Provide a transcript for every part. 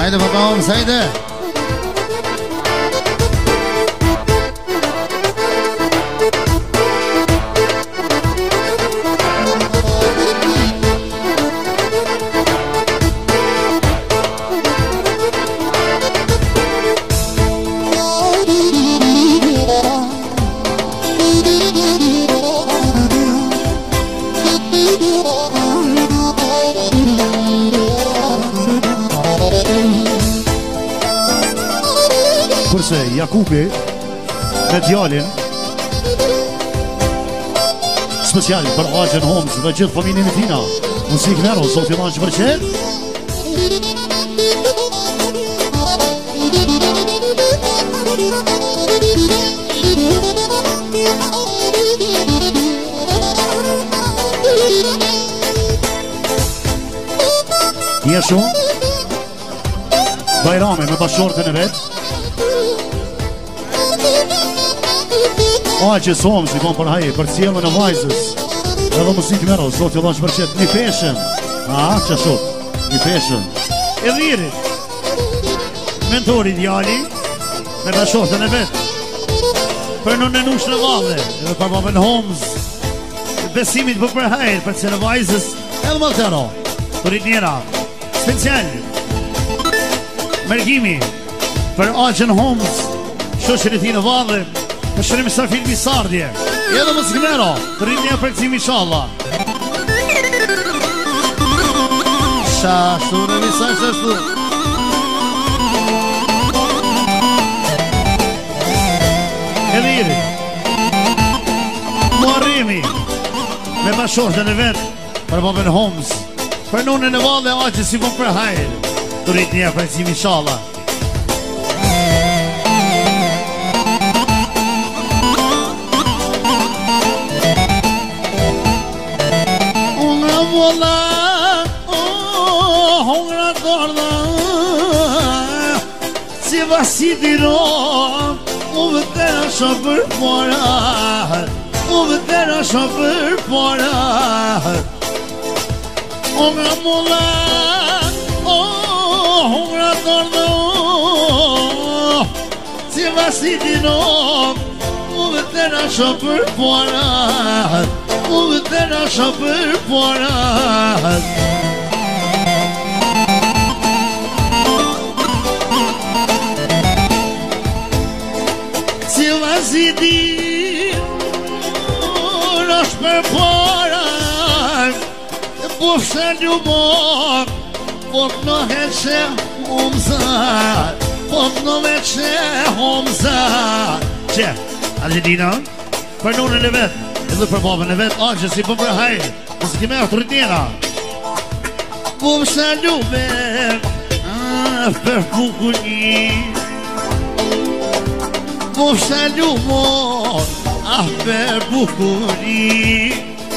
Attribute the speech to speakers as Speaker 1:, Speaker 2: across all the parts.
Speaker 1: Hajde baba Homs, hajde.
Speaker 2: Jakubi me djalin special për Agjen Homs dhe gjithë familjen e tina. Muzik Mero, Zoti Allah që përqet. Jeshu Bajrami me bashortën e vetë. Agjes Homs i kon për haje, për cjellën e vajzës. Edhe Muzik Mero, Zoti Allah që përqet. Një peshen, që shot, një peshen. E dhirit mentori djali me bashortën e vetë. Për në nush në vallë, edhe për babën Homs, besimit për haje, për cjellën e vajzës. Edhe më të ro, të rrit njera special mërgimi për Agjen Homs, shoqën e ti në vallë. Për shërim sa filmi Sardje. Edhe Muzik Mero, të rrit një përkëzim inshallah. Shashtu në misa shashtu. Edhe iri Muarrimi me bashortën e vetë për babën Homs, për nunën e vallë e Agjes si për hajr. Të rrit një përkëzim inshallah. Si diron, u vëtera shë për para, u vëtera shë për para. O nga mulla, o nga tordo, si vasi diron, u vëtera shë për para, u vëtera shë për para. Si di është për para, po fshallu mo, po në heqe Homzat, po në veqe Homzat. Që, Alidina, për nunën e vetë, edhe për babën e vetë, Agje si për hajë, Muzik Mero të rrit njera. Po fshallu me, për bukuni, po fshallu mo, për bukuri.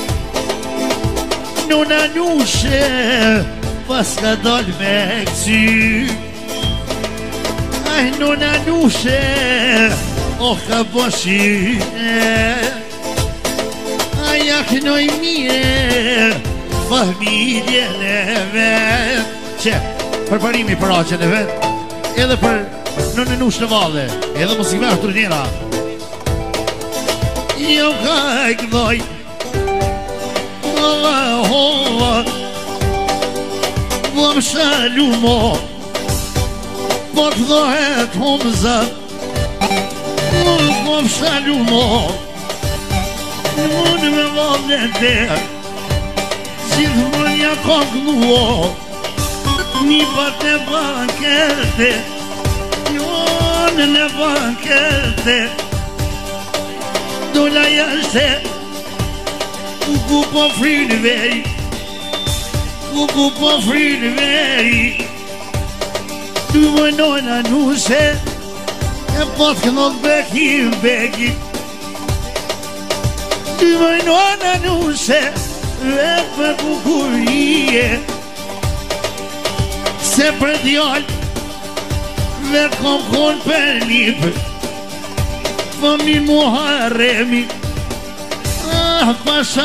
Speaker 2: Nuna nushe, pas ka dal me kësy. Aj nuna nushe, o ka bëshine. Aj aknoj mire, familjen e vetë. Që, për parimi për Agjen e vetë, edhe për në nush në vallë, edhe Muzik Mero të njera. Jo ka e këdoj, po më shalu mo, po këdojët Homzat, po më shalu mo, në me vallë e der, gjithë mënja koknuo, një pat e bankerte, në bankerte, dola jashte, ku po frinë veri, ku po frinë veri. Tu më nojna nuse, e pot kënot beki. Tu më nojna nuse, e për bukurie, se për djallë, dhe kom kon për lipë, fëmi Muharremi, pasha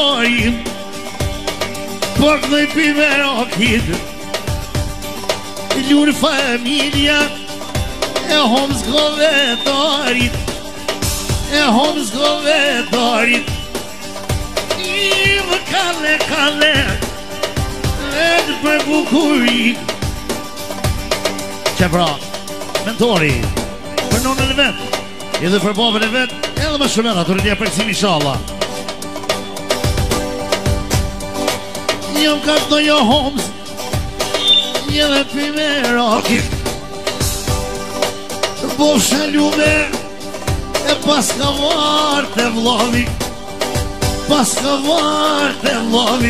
Speaker 2: mentorim, por këdoj pive rokit, Lur familja e homës govedarit, e homës govedarit. I më kale edhe për bukurit. Që pra, mentori, për nonën e vetë, edhe për babën e vetë, edhe më shumera, të rëndja përcim inshallah. Jam ka të jo homës, edhe për me rakit. Po shalume, e pas ka vartë e vlavi, pas ka vartë e vlavi.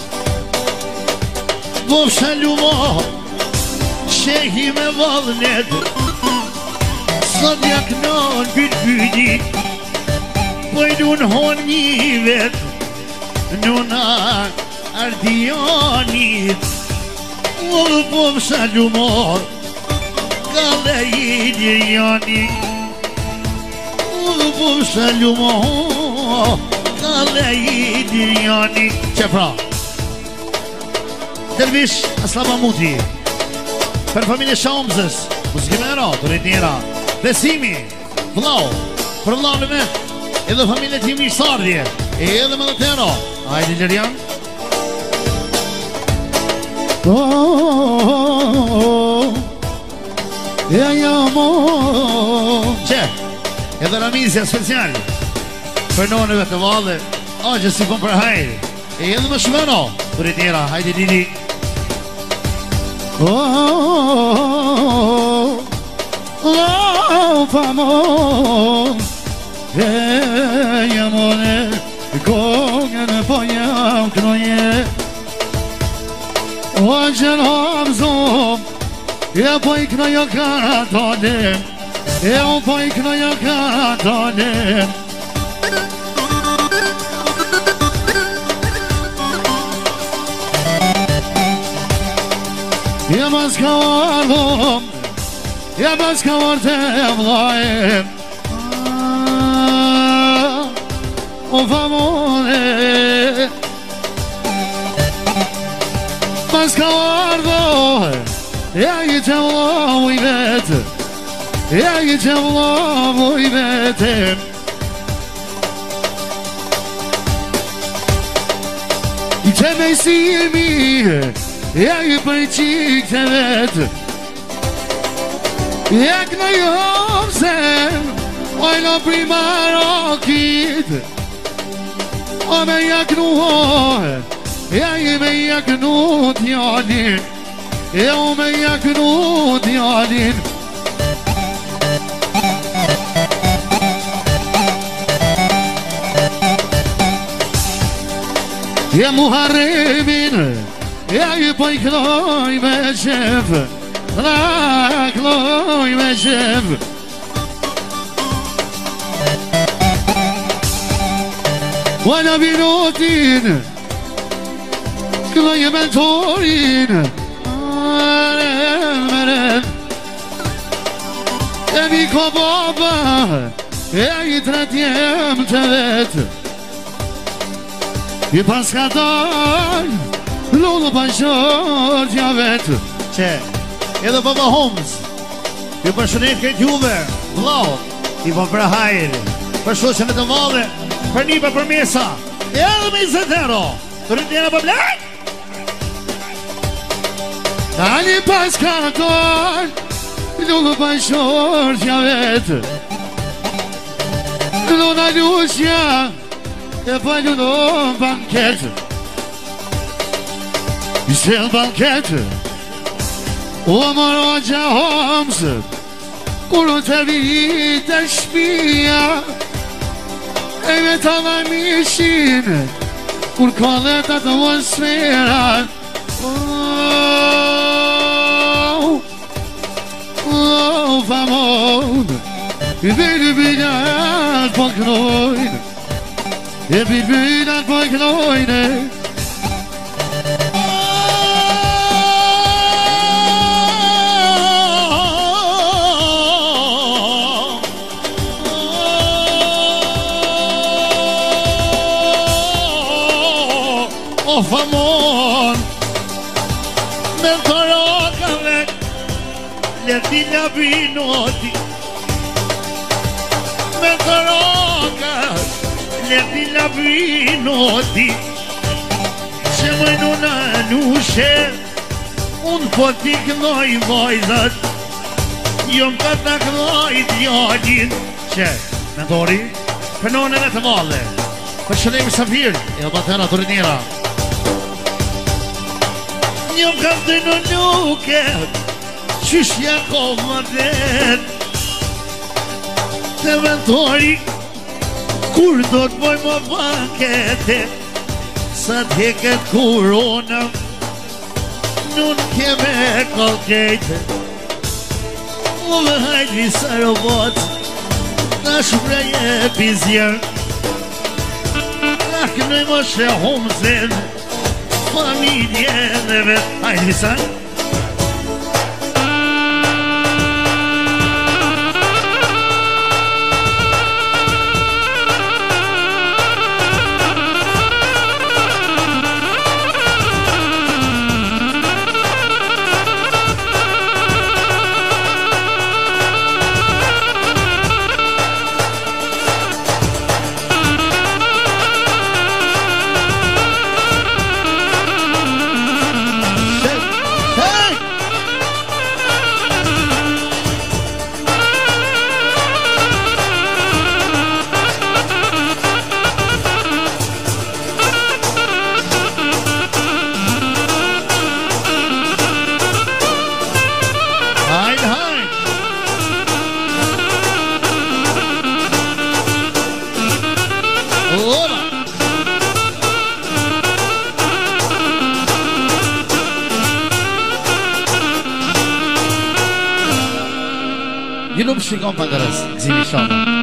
Speaker 2: Po shalume, shehi me valnet, sot jaknon byrbydi, po i nun hon një vet, nuna ardianit. Ullë po më shalumor, kale i dirjani. Ullë po më shalumor, kale i dirjani. Që pra, dervish aslama muti, për familje Shamzës, muzikimera, të rritnjera, Besimi, vlau, për vlau në me, edhe familje timi Sardje, edhe më dhe tero. Ajde Gjerian. Që, edhe Ramizja special, për nonëve të vallë, që si kom për hajrë, edhe më shmeno, të rritnjera, ajde Didi.
Speaker 1: Famon jamone gången på hjälpknoje och genom som jag pojkna jag kan ta det, jag pojkna jag kan ta det. Jag bara ska vara jag bara ska vara tävlaen och famone man ska vara jag är tävla och i vet jag är tävla och i vet i te me si mi jag är på ett kik te vet jak na jomsen, ojna primar okit. O me jak nuhor, jag me jak nu djalin. Jag me jak nu djalin. Jag muharremin, jag pojknoj med chef. Rakloj me qef Vala minutin Kloj mentorin Meren E mi ko baba E i tretjem të vet I pas ka daj Lullu pa shor tja vet
Speaker 2: Që edhe Baba Holmes, ju përshënet këtë juve, vlau, i po për hajrë, për shoqen e të madhe, për një për mesa, edhe me 20 euro, të rritjena për blek.
Speaker 1: Tani pas karton, lullu pa shor tja vetë, luna lusja, e pa lullon banket, i sel banket, o maro që homsët kur o të vitë shpia e me të dhe mishin kur ka dhe të të atmosfera famon i bilbilat po knojnë i bilbilat po knojnë
Speaker 2: famon me të rakave الذي لبنودي من طراقة الذي لبنودي شمنونا نوشه اون پاتیک نای وایزد یم قدک نای دیالین چه نداری؟ فنون نتواله فشنیم سفیر یا بطنه تورنیرا یم قدنو نوکه شش یکو مدد تمنتاری کردود بای ما بانکته صدقت کرونا نون کمه کالکیته و به هیچی سر و باد نشبره بیزیر لکنه باشه همزن فامیلیه نوه هیچی سر
Speaker 1: You know, she gone for the exhibition.